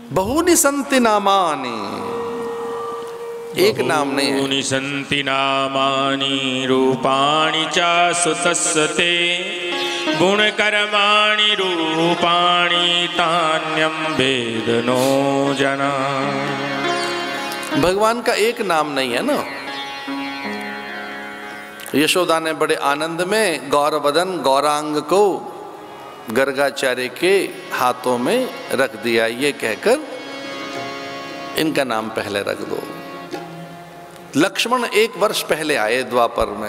बहुनि सन्ति नामानि, एक नाम नहीं है। बहुनि सन्ति नामानि रूपाणि च सुतस्य ते गुणकर्माणि रूपाणि तान्यं वेद नो जना। भगवान का एक नाम नहीं है ना। यशोदा ने बड़े आनंद में गौरवदन गौरांग को गर्गाचार्य के हाथों में रख दिया, ये कहकर इनका नाम पहले रख दो। लक्ष्मण 1 वर्ष पहले आए द्वापर में।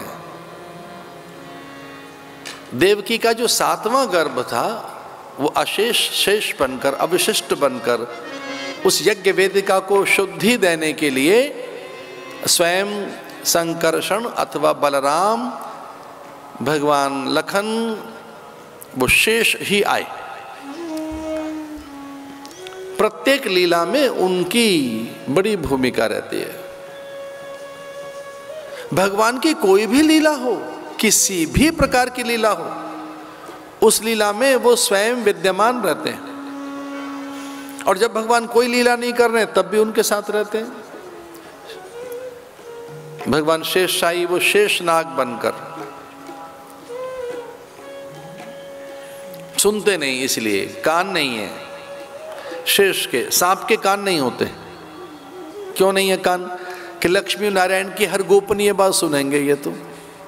देवकी का जो 7वां गर्भ था वो अशेष शेष बनकर अवशिष्ट बनकर उस यज्ञ वेदिका को शुद्धि देने के लिए स्वयं संकर्षण अथवा बलराम, भगवान लखन वो शेष ही आए। प्रत्येक लीला में उनकी बड़ी भूमिका रहती है। भगवान की कोई भी लीला हो, किसी भी प्रकार की लीला हो, उस लीला में वो स्वयं विद्यमान रहते हैं। और जब भगवान कोई लीला नहीं कर रहे तब भी उनके साथ रहते हैं। भगवान शेषशाही वो शेषनाग बनकर सुनते नहीं, इसलिए कान नहीं है शेष के। सांप के कान नहीं होते। क्यों नहीं है कान? कि लक्ष्मी नारायण की हर गोपनीय बात सुनेंगे। ये तो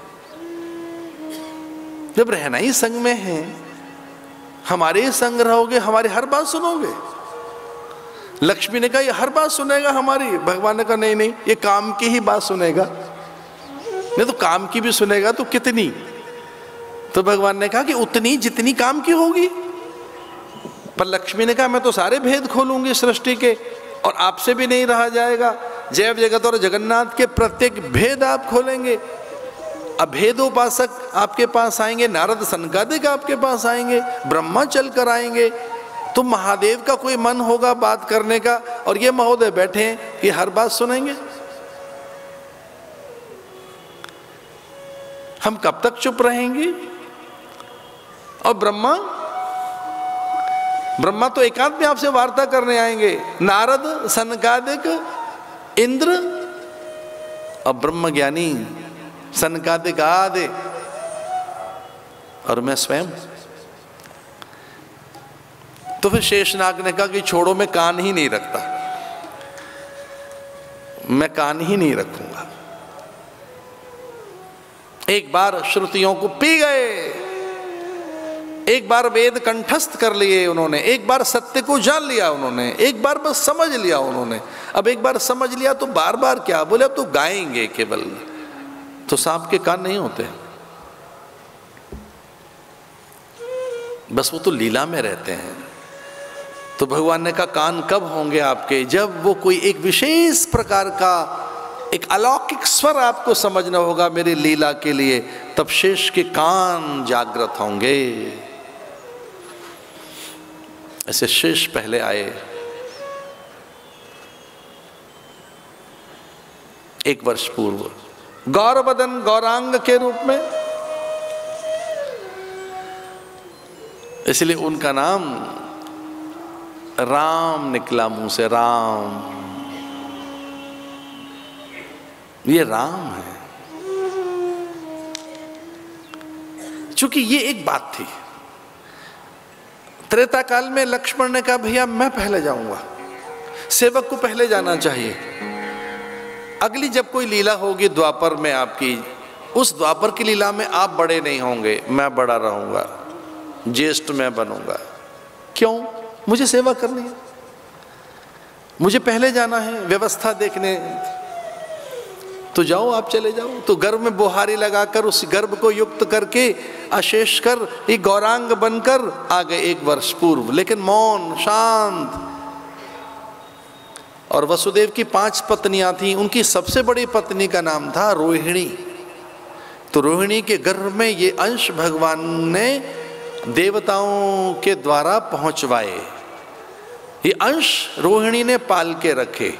जब रहना ही संग में है, हमारे ही संग रहोगे, हमारी हर बात सुनोगे। लक्ष्मी ने कहा ये हर बात सुनेगा हमारी। भगवान ने कहा नहीं नहीं, ये काम की ही बात सुनेगा। नहीं तो काम की भी सुनेगा तो कितनी? तो भगवान ने कहा कि उतनी जितनी काम की होगी। पर लक्ष्मी ने कहा मैं तो सारे भेद खोलूंगी सृष्टि के, और आपसे भी नहीं रहा जाएगा। जैव जगत और जगन्नाथ के प्रत्येक भेद आप खोलेंगे। अभेदोपासक आपके पास आएंगे, नारद सनकादिक आपके पास आएंगे, ब्रह्मा चल कर आएंगे। तो महादेव का कोई मन होगा बात करने का, और ये महोदय बैठे हैं कि हर बात सुनेंगे। हम कब तक चुप रहेंगे? और ब्रह्मा तो एकांत में आपसे वार्ता करने आएंगे। नारद सनकादिक इंद्र और ब्रह्म ज्ञानी सनकादिक आदि, और मैं स्वयं। तो फिर शेषनाग ने कहा कि छोड़ो, मैं कान ही नहीं रखता, मैं कान ही नहीं रखूंगा। एक बार श्रुतियों को पी गए, एक बार वेद कंठस्थ कर लिए उन्होंने, एक बार सत्य को जान लिया उन्होंने, एक बार बस समझ लिया उन्होंने। अब एक बार समझ लिया तो बार बार क्या बोले, अब तो गाएंगे केवल। तो सांप के कान नहीं होते, बस वो तो लीला में रहते हैं। तो भगवान ने कहा कान कब होंगे आपके? जब वो कोई एक विशेष प्रकार का एक अलौकिक स्वर आपको समझना होगा मेरी लीला के लिए, तब शेष के कान जागृत होंगे। ऐसे शेष पहले आए 1 वर्ष पूर्व गौरवदन गौरांग के रूप में। इसलिए उनका नाम राम निकला मुंह से। राम, ये राम है। चूंकि ये एक बात थी, त्रेता काल में लक्ष्मण ने कहा भैया मैं पहले जाऊंगा, सेवक को पहले जाना चाहिए। अगली जब कोई लीला होगी द्वापर में आपकी, उस द्वापर की लीला में आप बड़े नहीं होंगे, मैं बड़ा रहूंगा, ज्येष्ठ मैं बनूंगा। क्यों? मुझे सेवा करनी है, मुझे पहले जाना है व्यवस्था देखने। तो जाओ, आप चले जाओ। तो गर्भ में बुहारी लगाकर उस गर्भ को युक्त करके अशेष कर ये गौरांग बनकर आ गए 1 वर्ष पूर्व, लेकिन मौन शांत। और वसुदेव की 5 पत्नियां थीं, उनकी सबसे बड़ी पत्नी का नाम था रोहिणी। तो रोहिणी के गर्भ में ये अंश भगवान ने देवताओं के द्वारा पहुंचवाए। ये अंश रोहिणी ने पाल के रखे।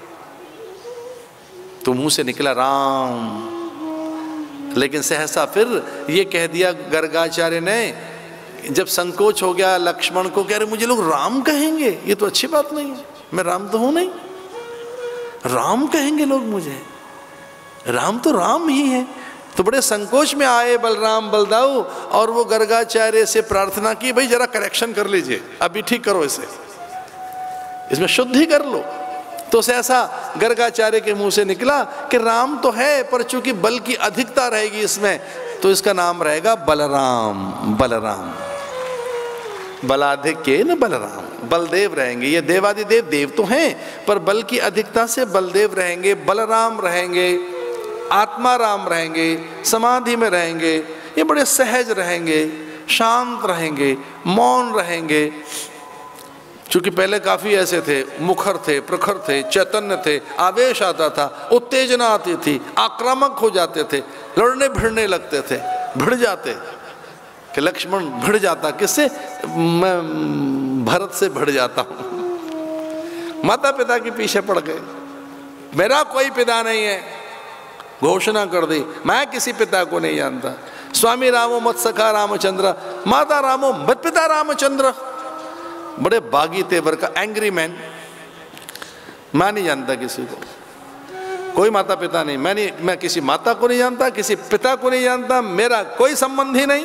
तो मुंह से निकला राम, लेकिन सहसा फिर ये कह दिया गर्गाचार्य ने, जब संकोच हो गया लक्ष्मण को, कह रहे मुझे लोग राम कहेंगे, ये तो अच्छी बात नहीं है, मैं राम तो हूं नहीं, राम कहेंगे लोग मुझे, राम तो राम ही है। तो बड़े संकोच में आए बलराम बलदाऊ, और वो गर्गाचार्य से प्रार्थना की, भाई जरा करेक्शन कर लीजिए, अभी ठीक करो इसे, इसमें शुद्धि कर लो। तो उसे ऐसा गर्गाचार्य के मुंह से निकला कि राम तो है, पर चूंकि बल की अधिकता रहेगी इसमें, तो इसका नाम रहेगा बलराम। बलराम बलाधिक्य न बलराम, बलदेव रहेंगे। ये देवादिदेव देव तो हैं, पर बल की अधिकता से बलदेव रहेंगे, बलराम रहेंगे, आत्मा राम रहेंगे, समाधि में रहेंगे, ये बड़े सहज रहेंगे, शांत रहेंगे, मौन रहेंगे। चूंकि पहले काफी ऐसे थे, मुखर थे, प्रखर थे, चैतन्य थे, आवेश आता था, उत्तेजना आती थी, आक्रामक हो जाते थे, लड़ने भिड़ने लगते थे, भिड़ जाते कि लक्ष्मण भिड़ जाता, किससे? मैं भरत से भिड़ जाता हूं। माता पिता के पीछे पड़ गए, मेरा कोई पिता नहीं है, घोषणा कर दी, मैं किसी पिता को नहीं जानता। स्वामी रामो मत सखा रामचंद्र, माता रामो मत पिता रामचंद्र। बड़े बागी तेवर का एंग्री मैन, मैं नहीं जानता किसी को, कोई माता पिता नहीं, मैं किसी माता को नहीं जानता, किसी पिता को नहीं जानता, मेरा कोई संबंध ही नहीं,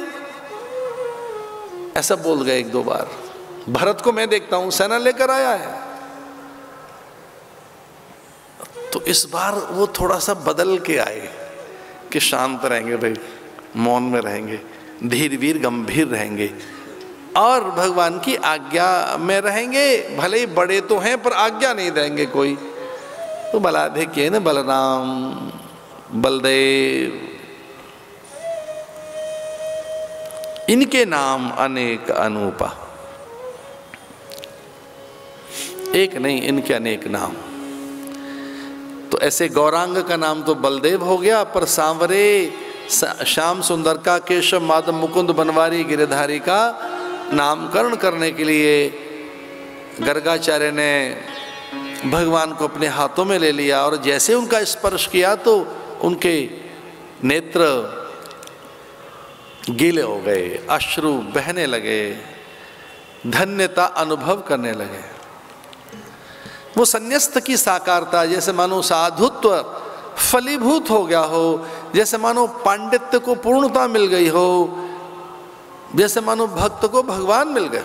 ऐसा बोल गए एक दो बार। भरत को मैं देखता हूं सेना लेकर आया है, तो इस बार वो थोड़ा सा बदल के आए कि शांत रहेंगे भाई, मौन में रहेंगे, धीर वीर गंभीर रहेंगे और भगवान की आज्ञा में रहेंगे। भले ही बड़े तो हैं पर आज्ञा नहीं देंगे कोई। तो बलाधिक्य न बलराम बलदेव, इनके नाम अनेक अनूपा, एक नहीं इनके अनेक नाम। तो ऐसे गौरांग का नाम तो बलदेव हो गया, पर सांवरे श्याम सुंदर का, केशव माधव मुकुंद बनवारी गिरिधारी का नामकरण करने के लिए गर्गाचार्य ने भगवान को अपने हाथों में ले लिया, और जैसे उनका स्पर्श किया तो उनके नेत्र गीले हो गए, अश्रु बहने लगे, धन्यता अनुभव करने लगे। वो संन्यस्त की साकारता, जैसे मानो साधुत्व फलीभूत हो गया हो, जैसे मानो पांडित्य को पूर्णता मिल गई हो, जैसे मानो भक्त को भगवान मिल गए।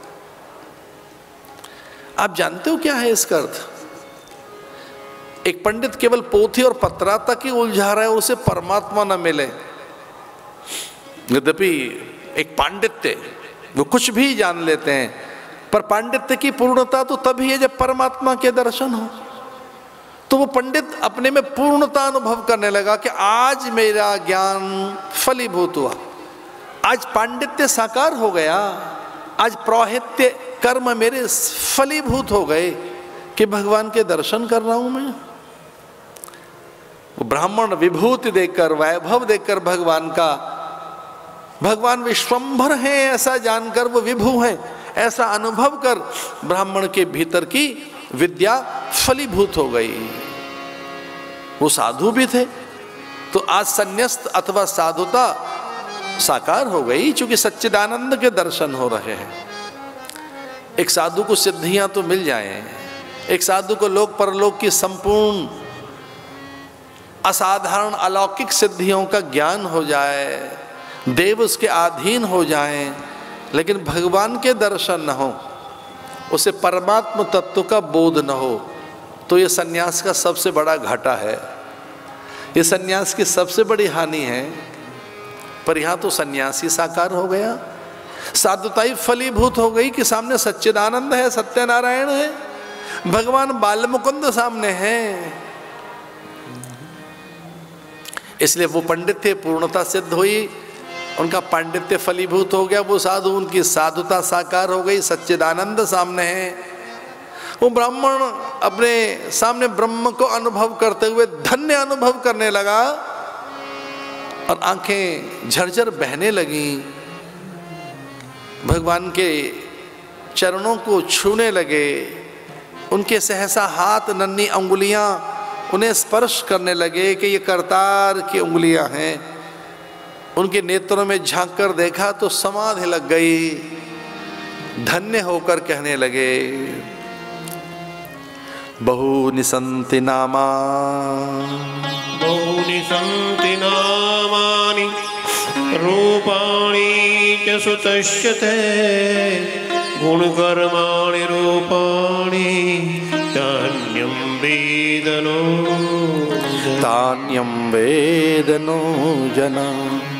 आप जानते हो क्या है इसका अर्थ? एक पंडित केवल पोथी और पत्रा तक ही उलझा रहा है, उसे परमात्मा न मिले। यद्यपि एक पांडित्य, वो कुछ भी जान लेते हैं, पर पांडित्य की पूर्णता तो तभी है जब परमात्मा के दर्शन हो। तो वो पंडित अपने में पूर्णता अनुभव करने लगा कि आज मेरा ज्ञान फलीभूत हुआ, आज पांडित्य साकार हो गया, आज प्रौहित्य कर्म मेरे फलीभूत हो गए कि भगवान के दर्शन कर रहा हूं मैं। वो ब्राह्मण विभूति देखकर, वैभव देखकर भगवान का, भगवान विश्वंभर हैं ऐसा जानकर वो विभु हैं ऐसा अनुभव कर ब्राह्मण के भीतर की विद्या फलीभूत हो गई। वो साधु भी थे, तो आज संन्यस्त अथवा साधुता साकार हो गई, चूंकि सच्चिदानंद के दर्शन हो रहे हैं। एक साधु को सिद्धियां तो मिल जाएं, एक साधु को लोक परलोक की संपूर्ण असाधारण अलौकिक सिद्धियों का ज्ञान हो जाए, देव उसके अधीन हो जाएं, लेकिन भगवान के दर्शन न हो, उसे परमात्म तत्व का बोध न हो, तो ये सन्यास का सबसे बड़ा घाटा है, ये सन्यास की सबसे बड़ी हानि है। पर यहाँ तो सन्यासी साकार हो गया, साधुताई फलीभूत हो गई कि सामने सच्चिदानंद है, सत्यनारायण है, भगवान बालमुकुंद सामने है। इसलिए वो पंडित थे, पूर्णता सिद्ध हुई, उनका पांडित्य फलीभूत हो गया, वो साधु, उनकी साधुता साकार हो गई, सच्चिदानंद सामने है। वो ब्राह्मण अपने सामने ब्रह्म को अनुभव करते हुए धन्य अनुभव करने लगा और आंखें झरझर बहने लगी, भगवान के चरणों को छूने लगे, उनके सहसा हाथ नन्ही अंगुलियां उन्हें स्पर्श करने लगे कि ये करतार की उंगलियां हैं। उनके नेत्रों में झांक कर देखा तो समाधि लग गई। धन्य होकर कहने लगे, बहूनि सन्ति नामा, बहूनि सन्ति नामानि रूपाणि च सुतस्य ते, गुणकर्माणि रूपाणि तान्यं वेद नो जना।